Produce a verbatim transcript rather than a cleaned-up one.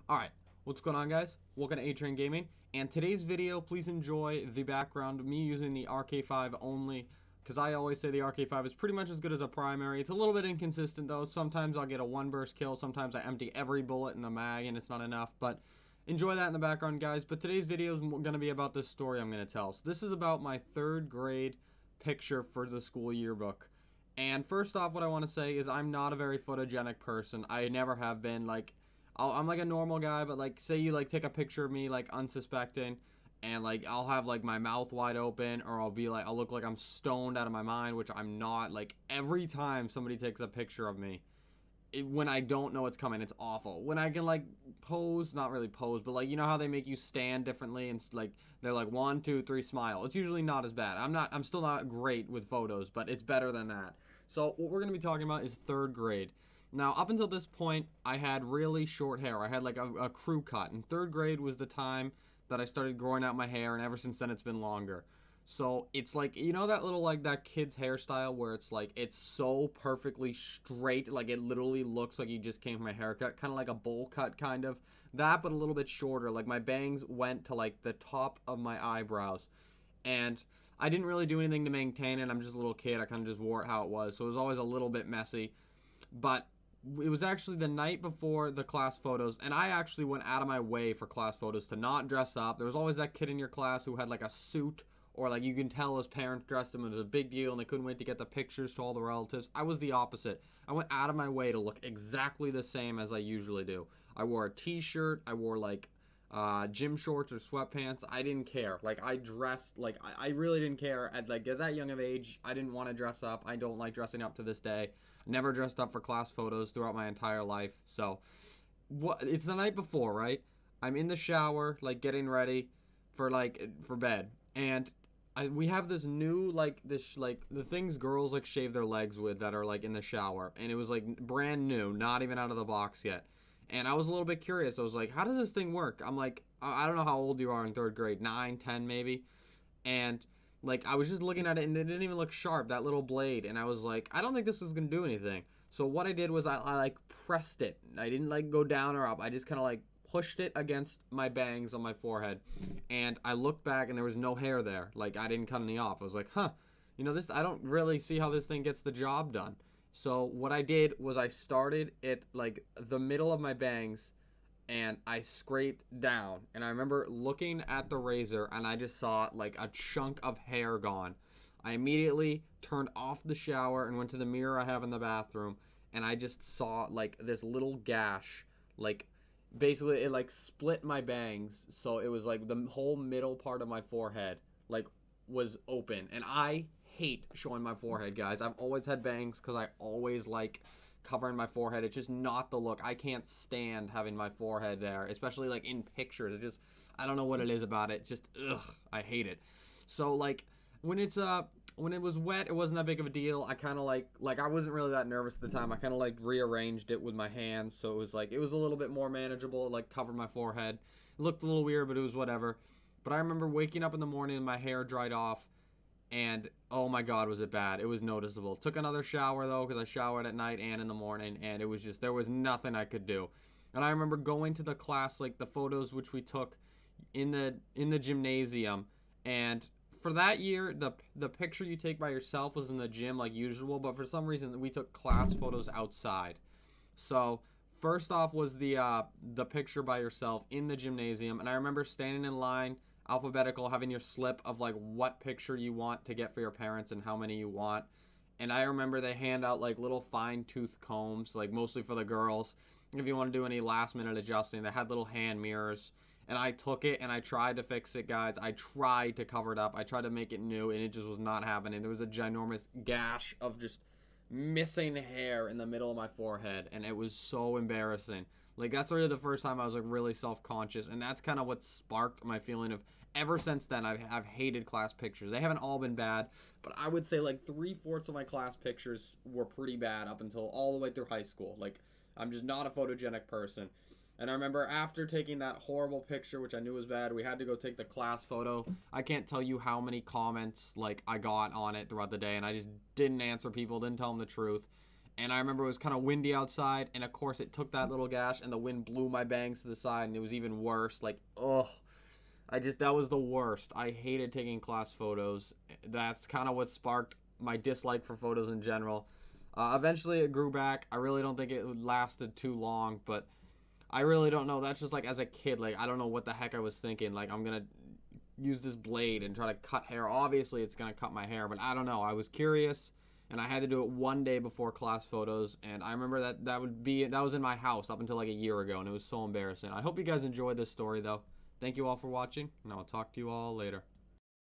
Alright, what's going on, guys? Welcome to A-Train Gaming, and today's video, please enjoy the background of me using the R K five only, because I always say the R K five is pretty much as good as a primary. It's a little bit inconsistent, though. Sometimes I'll get a one-burst kill, sometimes I empty every bullet in the mag, and it's not enough, but enjoy that in the background, guys. But today's video is going to be about this story I'm going to tell. So this is about my third grade picture for the school yearbook. And first off, what I want to say is I'm not a very photogenic person. I never have been. Like, I'll, I'm like a normal guy, but like, say you like take a picture of me like unsuspecting, and like I'll have like my mouth wide open, or I'll be like, I'll look like I'm stoned out of my mind, which I'm not. Like, every time somebody takes a picture of me, it, when I don't know it's coming, it's awful. When I can like pose, not really pose, but like, you know how they make you stand differently, and like they're like one, two, three, smile. It's usually not as bad. I'm not. I'm still not great with photos, but it's better than that. So what we're gonna be talking about is third grade. Now, up until this point, I had really short hair. I had like a, a crew cut, and third grade was the time that I started growing out my hair, and ever since then it's been longer. So it's like, you know that little like that kid's hairstyle where it's like it's so perfectly straight, like it literally looks like you just came from a haircut, kind of like a bowl cut kind of. That, but a little bit shorter. Like my bangs went to like the top of my eyebrows, and I didn't really do anything to maintain it. I'm just a little kid. I kind of just wore it how it was, so it was always a little bit messy. But it was actually the night before the class photos, and I actually went out of my way for class photos to not dress up. There was always that kid in your class who had like a suit, or like you can tell his parents dressed him, and it was a big deal, and they couldn't wait to get the pictures to all the relatives. I was the opposite. I went out of my way to look exactly the same as I usually do. I wore a t-shirt, I wore like uh, gym shorts or sweatpants. I didn't care. Like, I dressed, like, I, I really didn't care. At like at that young of age, I didn't want to dress up. I don't like dressing up to this day. Never dressed up for class photos throughout my entire life. So, what? It's the night before, right? I'm in the shower, like getting ready for like for bed, and I, we have this new like this like the things girls like shave their legs with that are like in the shower, and it was like brand new, not even out of the box yet. And I was a little bit curious. I was like, how does this thing work? I'm like, I don't know how old you are in third grade, nine, ten maybe, and like, I was just looking at it, and it didn't even look sharp, that little blade. And I was like, I don't think this is going to do anything. So what I did was I, I, like, pressed it. I didn't, like, go down or up. I just kind of, like, pushed it against my bangs on my forehead. And I looked back, and there was no hair there. Like, I didn't cut any off. I was like, huh, you know, this, I don't really see how this thing gets the job done. So what I did was I started at, like, the middle of my bangs, and I scraped down, and I remember looking at the razor, and I just saw like a chunk of hair gone. I immediately turned off the shower and went to the mirror I have in the bathroom, and I just saw like this little gash, like basically it like split my bangs, so it was like the whole middle part of my forehead like was open. And I hate showing my forehead, guys. I've always had bangs because I always like covering my forehead. It's just not the look. I can't stand having my forehead there, especially like in pictures. It just, I don't know what it is about it. Just, ugh, I hate it. So like when it's uh when it was wet, it wasn't that big of a deal. I kind of like like I wasn't really that nervous at the time. I kind of like rearranged it with my hands, so it was like it was a little bit more manageable. It like covered my forehead. It looked a little weird, but it was whatever. But I remember waking up in the morning and my hair dried off, and oh my god, was it bad. It was noticeable. Took another shower though, because I showered at night and in the morning, and it was just, there was nothing I could do. And I remember going to the class, like the photos which we took in the in the gymnasium, and for that year, the the picture you take by yourself was in the gym like usual, but for some reason we took class photos outside. So first off was the uh the picture by yourself in the gymnasium, and I remember standing in line, alphabetical, having your slip of like what picture you want to get for your parents and how many you want. And I remember they hand out like little fine tooth combs, like mostly for the girls, if you want to do any last minute adjusting. They had little hand mirrors, and I took it and I tried to fix it, guys. I tried to cover it up. I tried to make it new, and it just was not happening. There was a ginormous gash of just missing hair in the middle of my forehead, and it was so embarrassing. Like, that's really the first time I was like really self-conscious, and that's kind of what sparked my feeling of, ever since then, I've, I've hated class pictures. They haven't all been bad, but I would say like three-fourths of my class pictures were pretty bad up until all the way through high school. Like, I'm just not a photogenic person. And I remember after taking that horrible picture, which I knew was bad, we had to go take the class photo. I can't tell you how many comments like I got on it throughout the day, and I just didn't answer people, didn't tell them the truth. And I remember it was kind of windy outside, and of course it took that little gash, and the wind blew my bangs to the side, and it was even worse. Like, ugh. I just, that was the worst. I hated taking class photos. That's kind of what sparked my dislike for photos in general. Uh, eventually it grew back. I really don't think it lasted too long, but I really don't know. That's just like as a kid, like I don't know what the heck I was thinking. Like I'm going to use this blade and try to cut hair. Obviously it's going to cut my hair, but I don't know. I was curious. And I had to do it one day before class photos, and I remember that that would be that was in my house up until like a year ago, and it was so embarrassing. I hope you guys enjoyed this story, though. Thank you all for watching, and I will talk to you all later.